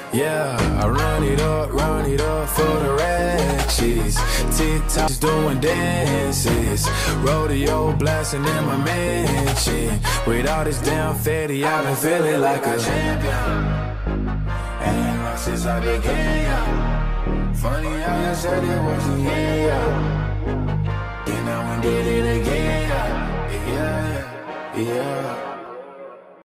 Yeah, I run it up for the ratchets. TikTok's doing dances, rodeo blasting in my mansion. With all this damn fatty, I've been feeling like a champion. Ain't lost since I began. Funny how you said it wasn't me.